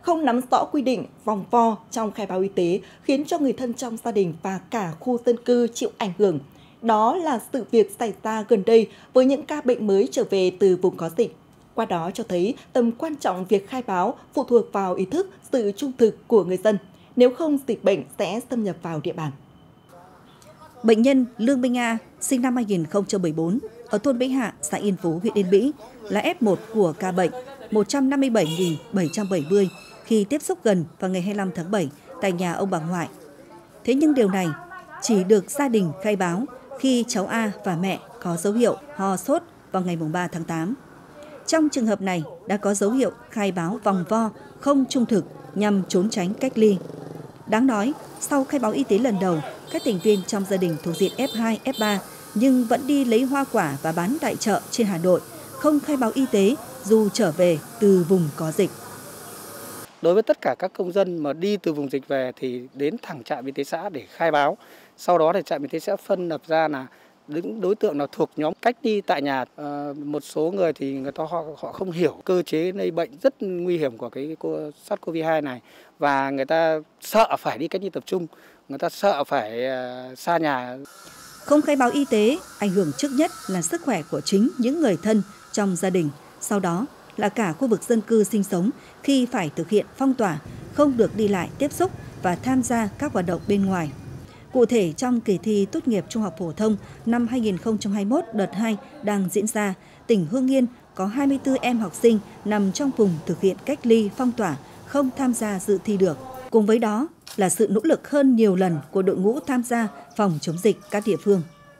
không nắm rõ quy định vòng vo trong khai báo y tế khiến cho người thân trong gia đình và cả khu dân cư chịu ảnh hưởng. Đó là sự việc xảy ra gần đây với những ca bệnh mới trở về từ vùng có dịch. Qua đó cho thấy tầm quan trọng việc khai báo phụ thuộc vào ý thức, sự trung thực của người dân. Nếu không, dịch bệnh sẽ xâm nhập vào địa bàn. Bệnh nhân Lương Minh A, sinh năm 2014, ở thôn Vĩnh Hạ, xã Yên Phú, huyện Yên Mỹ, là F1 của ca bệnh 157.770 khi tiếp xúc gần vào ngày 25 tháng 7 tại nhà ông bà ngoại. Thế nhưng điều này chỉ được gia đình khai báo khi cháu A và mẹ có dấu hiệu ho sốt vào ngày 3 tháng 8. Trong trường hợp này đã có dấu hiệu khai báo vòng vo, không trung thực nhằm trốn tránh cách ly. Đáng nói, sau khai báo y tế lần đầu, các thành viên trong gia đình thuộc diện F2, F3 nhưng vẫn đi lấy hoa quả và bán tại chợ trên Hà Nội, không khai báo y tế dù trở về từ vùng có dịch. Đối với tất cả các công dân mà đi từ vùng dịch về thì đến thẳng trạm y tế xã để khai báo. Sau đó thì trạm y tế sẽ phân lập ra là những đối tượng nào thuộc nhóm cách ly tại nhà. Một số người thì họ không hiểu cơ chế lây bệnh rất nguy hiểm của cái SARS-CoV-2 này và người ta sợ phải đi cách ly tập trung, người ta sợ phải xa nhà. Không khai báo y tế, ảnh hưởng trước nhất là sức khỏe của chính những người thân trong gia đình. Sau đó là cả khu vực dân cư sinh sống khi phải thực hiện phong tỏa, không được đi lại tiếp xúc và tham gia các hoạt động bên ngoài. Cụ thể, trong kỳ thi tốt nghiệp trung học phổ thông năm 2021 đợt 2 đang diễn ra, tỉnh Hưng Yên có 24 em học sinh nằm trong vùng thực hiện cách ly phong tỏa, không tham gia dự thi được. Cùng với đó là sự nỗ lực hơn nhiều lần của đội ngũ tham gia phòng chống dịch các địa phương.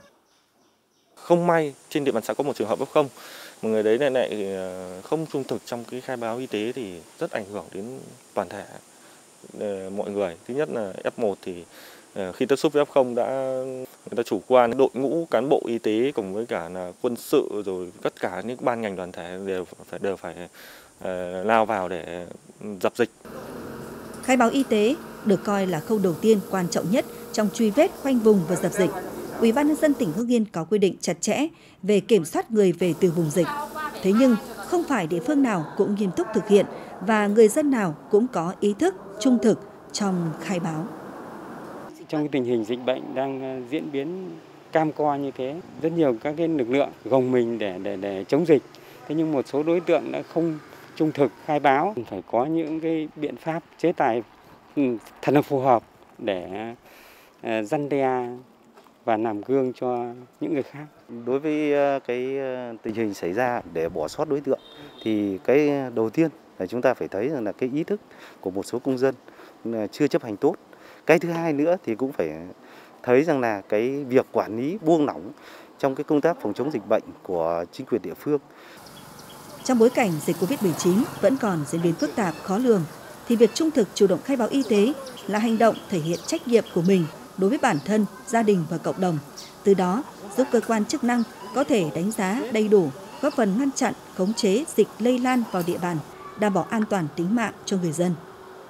Không may trên địa bàn xã có một trường hợp F0, một người đấy lại không trung thực trong cái khai báo y tế thì rất ảnh hưởng đến toàn thể mọi người. Thứ nhất là F1 thì khi tiếp xúc với F0 người ta chủ quan, đội ngũ cán bộ y tế cùng với cả là quân sự rồi tất cả những ban ngành đoàn thể đều phải lao vào để dập dịch. Khai báo y tế được coi là khâu đầu tiên quan trọng nhất trong truy vết, khoanh vùng và dập dịch. Ủy ban nhân dân tỉnh Hưng Yên có quy định chặt chẽ về kiểm soát người về từ vùng dịch. Thế nhưng không phải địa phương nào cũng nghiêm túc thực hiện và người dân nào cũng có ý thức trung thực trong khai báo. Trong cái tình hình dịch bệnh đang diễn biến cam go như thế, rất nhiều các cái lực lượng gồng mình để chống dịch. Thế nhưng một số đối tượng đã không trung thực khai báo, phải có những cái biện pháp chế tài thật là phù hợp để răn đe và làm gương cho những người khác. Đối với cái tình hình xảy ra để bỏ sót đối tượng thì cái đầu tiên là chúng ta phải thấy rằng là cái ý thức của một số công dân chưa chấp hành tốt. Cái thứ hai nữa thì cũng phải thấy rằng là cái việc quản lý buông lỏng trong cái công tác phòng chống dịch bệnh của chính quyền địa phương. Trong bối cảnh dịch Covid-19 vẫn còn diễn biến phức tạp, khó lường, thì việc trung thực chủ động khai báo y tế là hành động thể hiện trách nhiệm của mình đối với bản thân, gia đình và cộng đồng. Từ đó, giúp cơ quan chức năng có thể đánh giá đầy đủ, góp phần ngăn chặn, khống chế dịch lây lan vào địa bàn, đảm bảo an toàn tính mạng cho người dân.